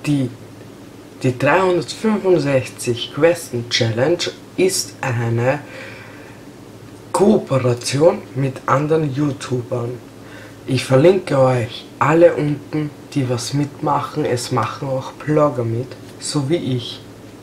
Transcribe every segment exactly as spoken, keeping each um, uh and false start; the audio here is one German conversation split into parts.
Die, die dreihundertfünfundsechzig Questen Challenge ist eine Kooperation mit anderen YouTubern. Ich verlinke euch alle unten, die was mitmachen. Es machen auch Blogger mit, so wie ich.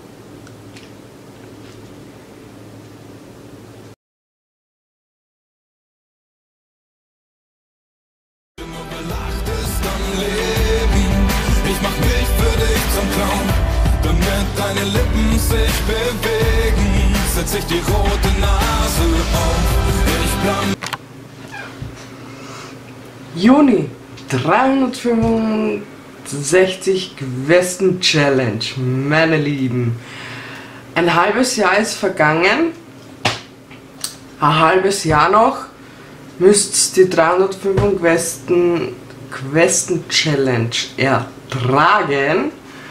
Ich mach mich für dich zum Clown, damit deine Lippen sich bewegen, setz ich die rote Nase auf. Ich plan Juni, dreihundertfünfundsechzig Questen Challenge, meine Lieben. Ein halbes Jahr ist vergangen. Ein halbes Jahr noch müsst die dreihundertfünf Questen, Questen Challenge ertragen.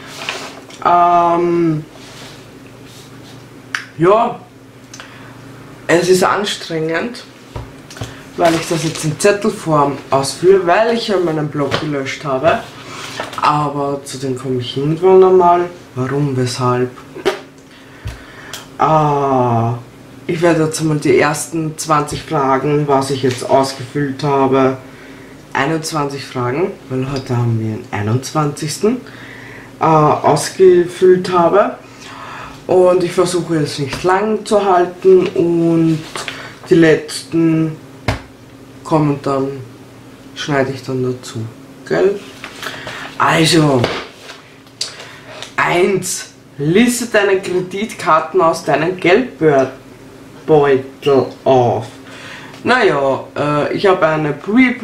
Ähm, ja, es ist anstrengend, weil ich das jetzt in Zettelform ausführe, weil ich ja meinen Blog gelöscht habe. Aber zu dem komme ich irgendwann einmal. Warum, weshalb? Ah, ich werde jetzt mal die ersten zwanzig Fragen, was ich jetzt ausgefüllt habe, einundzwanzig Fragen, weil heute haben wir den einundzwanzigsten Äh, ausgefüllt habe. Und ich versuche jetzt nicht lang zu halten und die letzten kommen dann, schneide ich dann dazu, gell? Also, eins. Liste deine Kreditkarten aus deinem Geldbeutel auf. Naja, äh, ich habe eine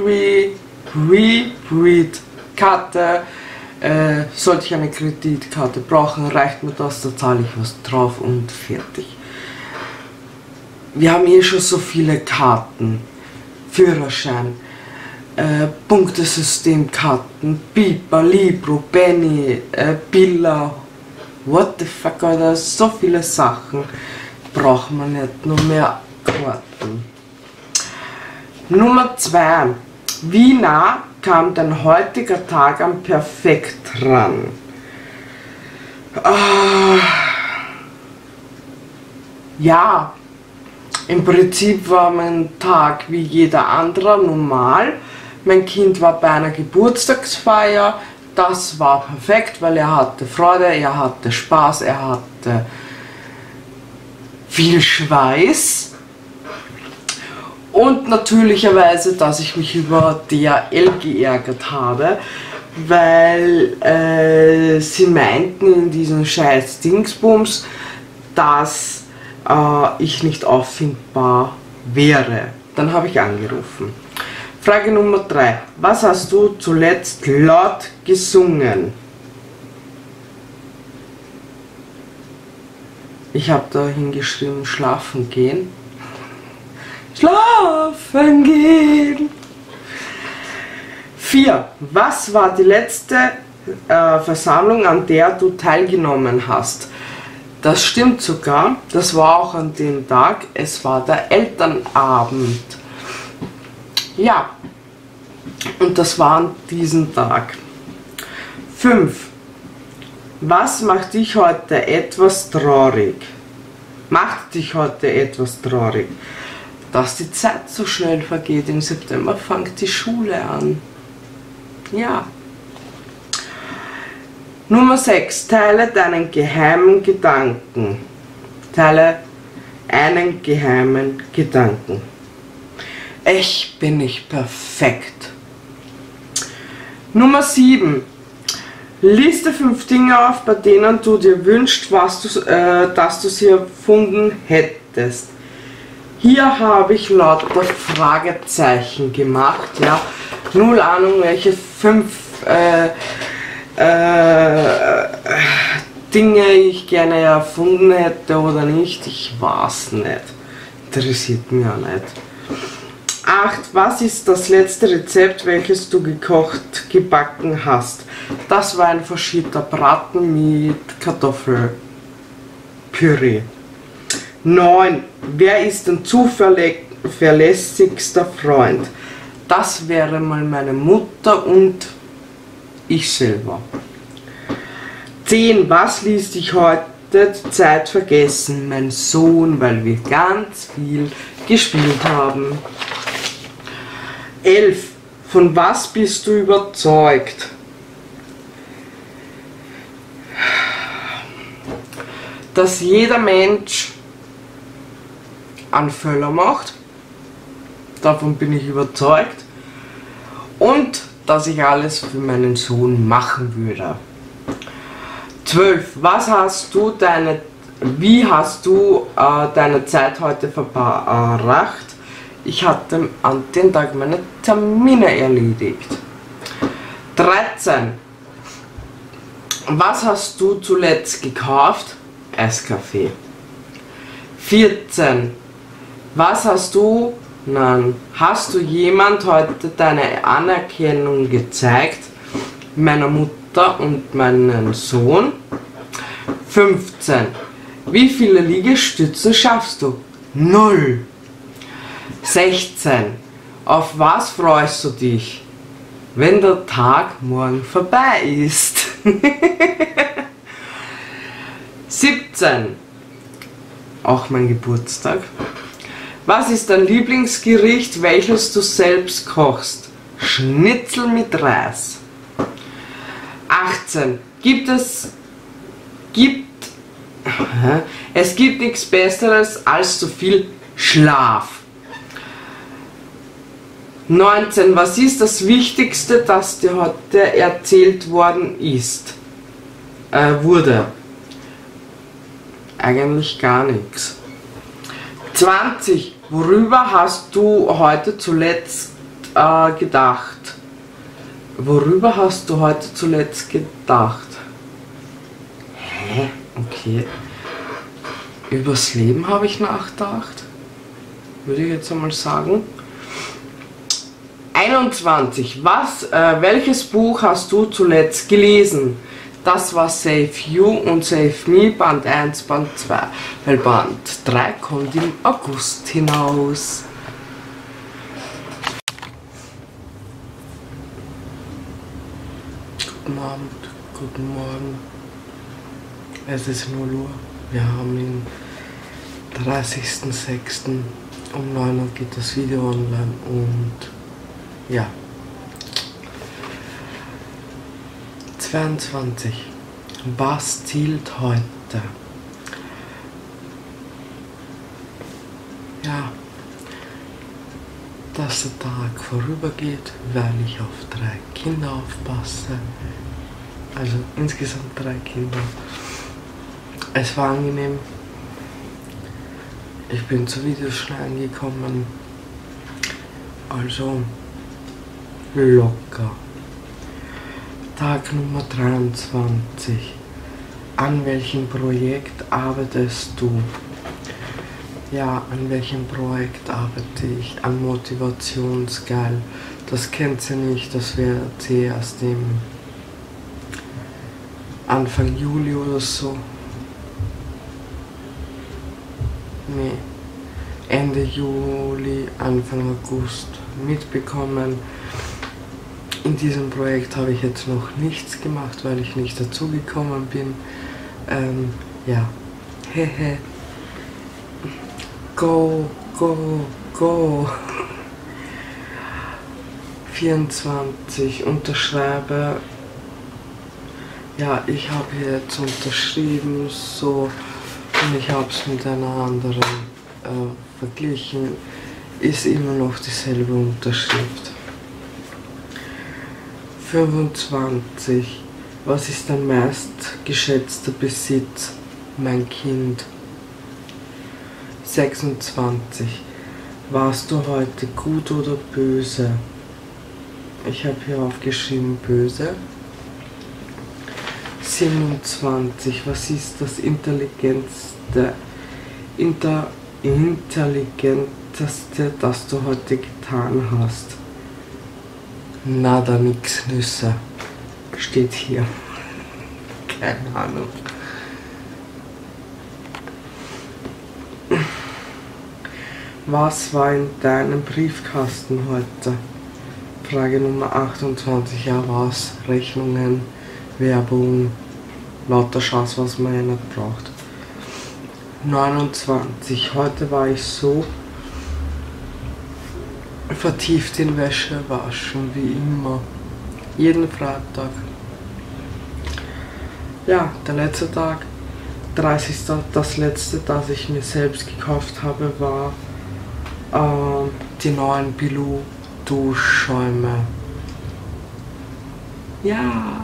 Pre-Pre-Pre-Pre-Karte. Äh, sollte ich eine Kreditkarte brauchen, reicht mir das, da zahle ich was drauf und fertig. Wir haben hier schon so viele Karten. Führerschein, äh, Punktesystemkarten, Piper, Libro, Penny, äh, Billa, what the fuck, Alter, so viele Sachen braucht man nicht, nur mehr Karten. Nummer zwei. Wie nah kam dein heutiger Tag am Perfekt ran? Ah, ja, im Prinzip war mein Tag wie jeder andere normal. Mein Kind war bei einer Geburtstagsfeier. Das war perfekt, weil er hatte Freude, er hatte Spaß, er hatte viel Schweiß. Und natürlicherweise, dass ich mich über D H L geärgert habe, weil äh, sie meinten in diesem scheiß Dingsbums, dass äh, ich nicht auffindbar wäre. Dann habe ich angerufen. Frage Nummer drei. Was hast du zuletzt laut gesungen? Ich habe da hingeschrieben, schlafen gehen. Schlafen gehen! vier. Was war die letzte äh, Versammlung, an der du teilgenommen hast? Das stimmt sogar, das war auch an dem Tag, es war der Elternabend. Ja, und das war an diesem Tag. fünf. Was macht dich heute etwas traurig? Macht dich heute etwas traurig? Dass die Zeit so schnell vergeht, im September fängt die Schule an. Ja. Nummer sechs. Teile deinen geheimen Gedanken. Teile einen geheimen Gedanken. Ich bin nicht perfekt. Nummer sieben. Liste fünf Dinge auf, bei denen du dir wünschst, was du, äh, dass du sie erfunden hättest. Hier habe ich lauter Fragezeichen gemacht, ja. Null Ahnung, welche fünf äh, äh, Dinge ich gerne erfunden hätte oder nicht. Ich weiß nicht. Interessiert mich auch nicht. acht. Was ist das letzte Rezept, welches du gekocht, gebacken hast? Das war ein verschiedener Braten mit Kartoffelpüree. neun. Wer ist dein zuverlässigster Freund? Das wäre mal meine Mutter und ich selber. zehn. Was ließ dich heute die Zeit vergessen? Mein Sohn, weil wir ganz viel gespielt haben. elf. Von was bist du überzeugt? Dass jeder Mensch einen Fehler macht. Davon bin ich überzeugt. Und dass ich alles für meinen Sohn machen würde. zwölf. Was hast du deine, wie hast du äh, deine Zeit heute verbracht? Ich hatte an dem Tag meine Termine erledigt. dreizehn. Was hast du zuletzt gekauft? Eiskaffee. vierzehn. Was hast du, nein, hast du jemand heute deine Anerkennung gezeigt? Meiner Mutter und meinem Sohn. fünfzehn. Wie viele Liegestützen schaffst du? Null. sechzehn. Auf was freust du dich, wenn der Tag morgen vorbei ist? siebzehn. Auch mein Geburtstag. Was ist dein Lieblingsgericht, welches du selbst kochst? Schnitzel mit Reis. achtzehn. Gibt es gibt es gibt nichts Besseres als zu viel Schlaf. neunzehn. Was ist das Wichtigste, das dir heute erzählt worden ist? Äh, wurde. Eigentlich gar nichts. zwanzig. Worüber hast du heute zuletzt äh, gedacht? Worüber hast du heute zuletzt gedacht? Hä? Okay. Übers Leben habe ich nachgedacht. Würde ich jetzt einmal sagen. einundzwanzig. Was, äh, welches Buch hast du zuletzt gelesen? Das war Save You und Save Me, Band eins, Band zwei. Weil Band drei kommt im August hinaus. Guten Abend, guten Morgen. Es ist null Uhr. Wir haben den dreißigsten sechsten um neun Uhr geht das Video online und ja. zweiundzwanzig. Was zielt heute? Ja, dass der Tag vorübergeht, weil ich auf drei Kinder aufpasse. Also insgesamt drei Kinder. Es war angenehm. Ich bin zu Videoschneiden gekommen. Also locker. Tag Nummer dreiundzwanzig. An welchem Projekt arbeitest du? Ja, an welchem Projekt arbeite ich? An Motivationsgeil. Das kennt ihr nicht, das werdet ihr erst im Anfang Juli oder so. Nee, Ende Juli, Anfang August mitbekommen. In diesem Projekt habe ich jetzt noch nichts gemacht, weil ich nicht dazu gekommen bin. Ähm, ja, hehe. Go, go, go. vierundzwanzig, unterschreibe. Ja, ich habe jetzt unterschrieben, so, und ich habe es mit einer anderen äh, verglichen. Ist immer noch dieselbe Unterschrift. fünfundzwanzig. Was ist dein meistgeschätzter Besitz? Mein Kind. sechsundzwanzig. Warst du heute gut oder böse? Ich habe hier aufgeschrieben böse. siebenundzwanzig. Was ist das intelligenteste, inter, intelligenteste, das du heute getan hast? Nada, nix, Nüsse. Steht hier. Keine Ahnung. Was war in deinem Briefkasten heute? Frage Nummer achtundzwanzig. Ja, was? Rechnungen, Werbung, lauter Schatz, was man ja nicht braucht. neunundzwanzig. Heute war ich so vertieft in Wäsche waschen, wie immer. Jeden Freitag. Ja, der letzte Tag, dreißigste Das letzte, das ich mir selbst gekauft habe, war äh, die neuen Bilou Duschschäume. Ja.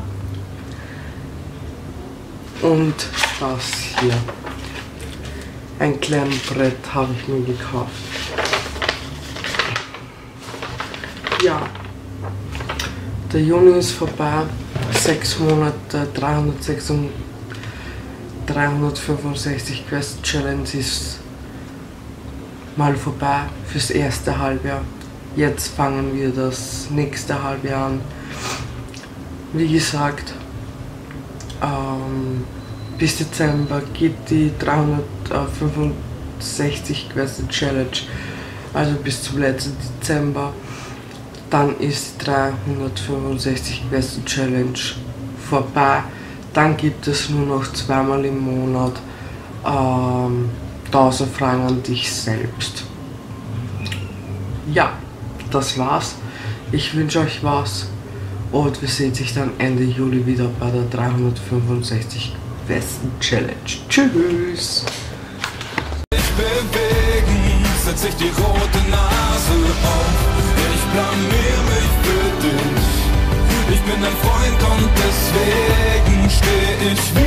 Und das hier. Ein kleines Brett habe ich mir gekauft. Ja. Der Juni ist vorbei. Sechs Monate, dreihundertfünfundsechzig Quest Challenge ist mal vorbei fürs erste Halbjahr. Jetzt fangen wir das nächste Halbjahr an. Wie gesagt, ähm, bis Dezember geht die dreihundertfünfundsechzig Quest Challenge, also bis zum letzten Dezember. Dann ist die dreihundertfünfundsechzig Quest Challenge vorbei. Dann gibt es nur noch zweimal im Monat ähm, tausend Fragen an dich selbst. Ja, das war's. Ich wünsche euch was und wir sehen sich dann Ende Juli wieder bei der dreihundertfünfundsechzig Quest Challenge. Tschüss! Bewegen, setz ich die rote Nase auf. Ich blamier mich für dich. Ich bin dein Freund und deswegen steh ich